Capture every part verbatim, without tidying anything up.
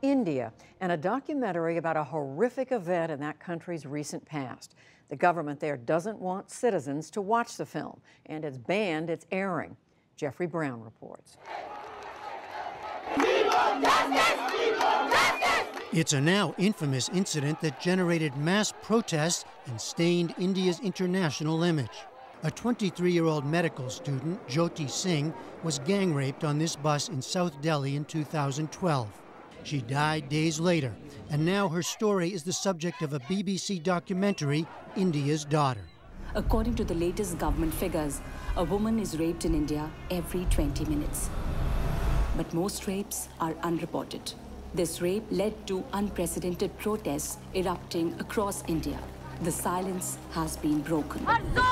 India, and a documentary about a horrific event in that country's recent past. The government there doesn't want citizens to watch the film, and it's banned its airing. Jeffrey Brown reports. It's a now infamous incident that generated mass protests and stained India's international image. A twenty-three-year-old medical student, Jyoti Singh, was gang raped on this bus in South Delhi in two thousand twelve. She died days later, and now her story is the subject of a B B C documentary, India's Daughter. According to the latest government figures, a woman is raped in India every twenty minutes. But most rapes are unreported. This rape led to unprecedented protests erupting across India. The silence has been broken.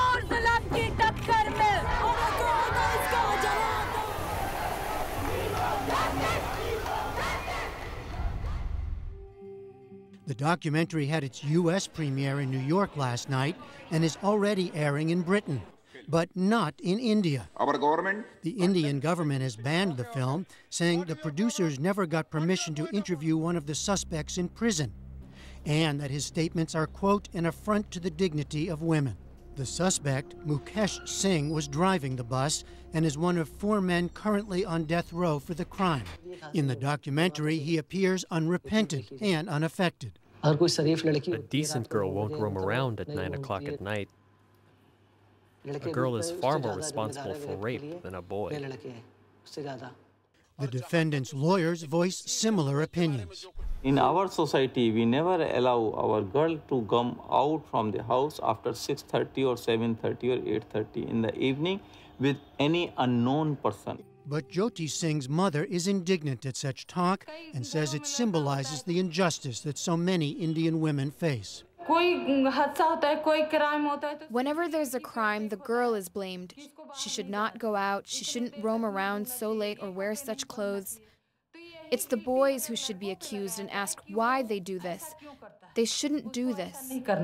The documentary had its U S premiere in New York last night and is already airing in Britain, but not in India. Our government? The Indian government has banned the film, saying the producers never got permission to interview one of the suspects in prison, and that his statements are, quote, an affront to the dignity of women. The suspect, Mukesh Singh, was driving the bus and is one of four men currently on death row for the crime. In the documentary, he appears unrepentant and unaffected. A decent girl won't roam around at nine o'clock at night. A girl is far more responsible for rape than a boy. The defendant's lawyers voice similar opinions. In our society, we never allow our girl to come out from the house after six thirty or seven thirty or eight thirty in the evening with any unknown person. But Jyoti Singh's mother is indignant at such talk and says it symbolizes the injustice that so many Indian women face. Whenever there's a crime, the girl is blamed. She should not go out, she shouldn't roam around so late or wear such clothes. It's the boys who should be accused and asked why they do this. They shouldn't do this.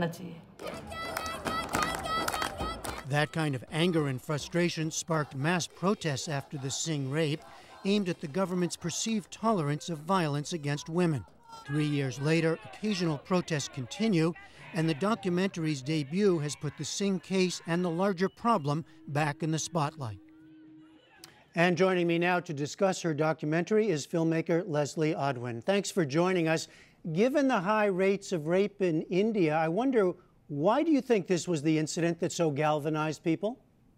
That kind of anger and frustration sparked mass protests after the Singh rape, aimed at the government's perceived tolerance of violence against women. Three years later, occasional protests continue, and the documentary's debut has put the Singh case and the larger problem back in the spotlight. And joining me now to discuss her documentary is filmmaker Leslee Udwin. Thanks for joining us. Given the high rates of rape in India, I wonder, why do you think this was the incident that so galvanized people?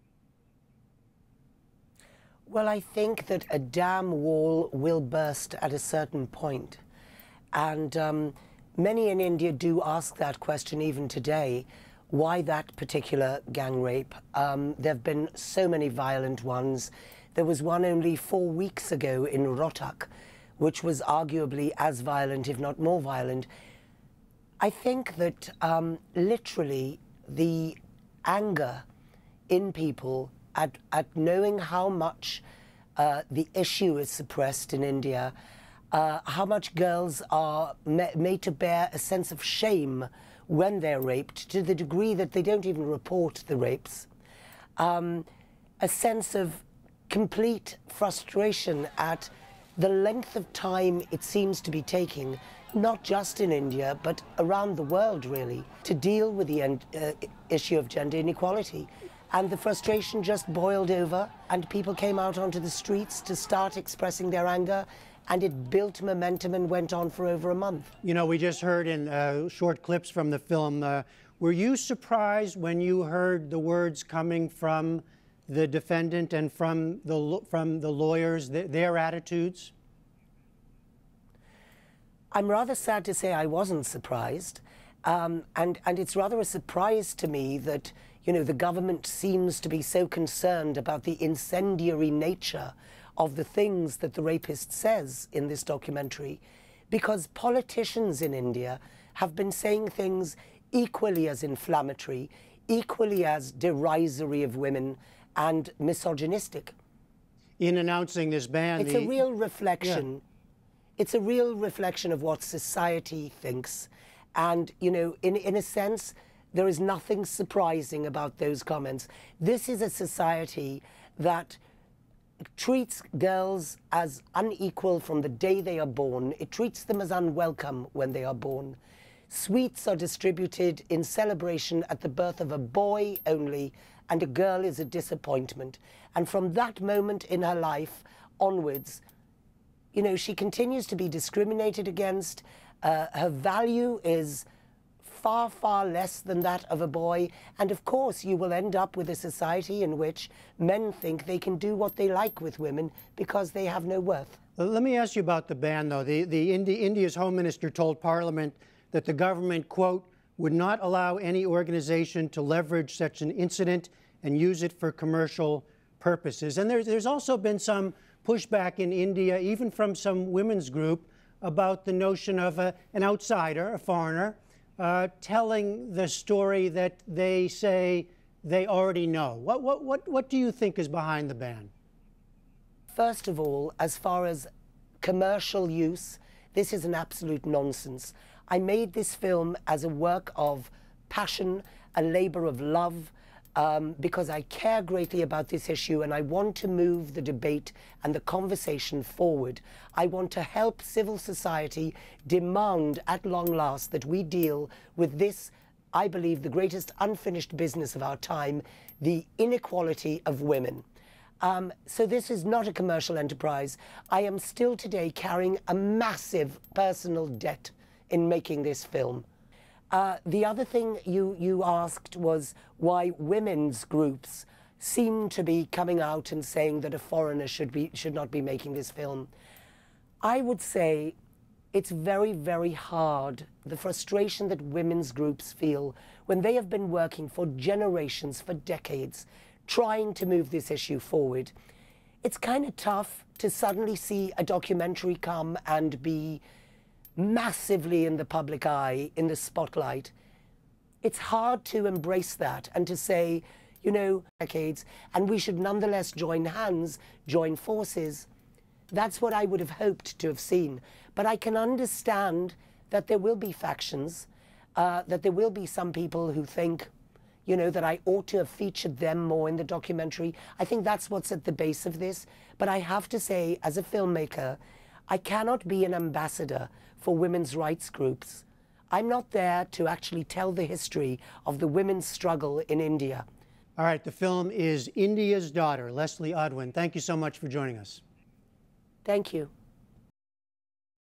Well, I think that a dam wall will burst at a certain point. And um, many in India do ask that question even today, why that particular gang rape? Um, there have been so many violent ones. There was one only four weeks ago in Rohtak, which was arguably as violent, if not more violent. I think that um, literally the anger in people at, at knowing how much uh, the issue is suppressed in India, Uh, how much girls are ma made to bear a sense of shame when they're raped, to the degree that they don't even report the rapes. Um, a sense of complete frustration at the length of time it seems to be taking, not just in India, but around the world, really, to deal with the end, uh, issue of gender inequality. And the frustration just boiled over, and people came out onto the streets to start expressing their anger, and it built momentum and went on for over a month. You know, we just heard in uh, short clips from the film, uh, were you surprised when you heard the words coming from the defendant and from the, from the lawyers, th their attitudes? I'm rather sad to say I wasn't surprised. Um, and, and it's rather a surprise to me that, you know, the government seems to be so concerned about the incendiary nature of the things that the rapist says in this documentary, because politicians in India have been saying things equally as inflammatory, equally as derisory of women and misogynistic. In announcing this ban, it's the... a real reflection. Yeah. It's a real reflection of what society thinks. And, you know, in, in a sense, there is nothing surprising about those comments. This is a society that treats girls as unequal from the day they are born. It treats them as unwelcome when they are born. Sweets are distributed in celebration at the birth of a boy only, and a girl is a disappointment. And from that moment in her life onwards, you know, she continues to be discriminated against. Uh, her value is far, far less than that of a boy. And of course, you will end up with a society in which men think they can do what they like with women because they have no worth. Let me ask you about the ban, though. The, the Indi India's Home Minister told Parliament that the government, quote, would not allow any organization to leverage such an incident and use it for commercial purposes. And there's, there's also been some pushback in India, even from some women's group, about the notion of a, an outsider, a foreigner, uh, telling the story that they say they already know. What, what, what, what do you think is behind the ban? First of all, as far as commercial use, this is an absolute nonsense. I made this film as a work of passion, a labor of love, um, because I care greatly about this issue and I want to move the debate and the conversation forward. I want to help civil society demand at long last that we deal with this, I believe, the greatest unfinished business of our time, the inequality of women. Um, so this is not a commercial enterprise. I am still today carrying a massive personal debt in making this film. Uh, the other thing you, you asked was why women's groups seem to be coming out and saying that a foreigner should, be, should not be making this film. I would say it's very, very hard, the frustration that women's groups feel when they have been working for generations, for decades, trying to move this issue forward. It's kind of tough to suddenly see a documentary come and be massively in the public eye, in the spotlight. It's hard to embrace that and to say, you know, decades, and we should nonetheless join hands, join forces. That's what I would have hoped to have seen. But I can understand that there will be factions, uh, that there will be some people who think, you know, that I ought to have featured them more in the documentary. I think that's what's at the base of this. But I have to say, as a filmmaker, I cannot be an ambassador for women's rights groups. I'm not there to actually tell the history of the women's struggle in India. All right, the film is India's Daughter. Leslee Udwin, thank you so much for joining us. Thank you.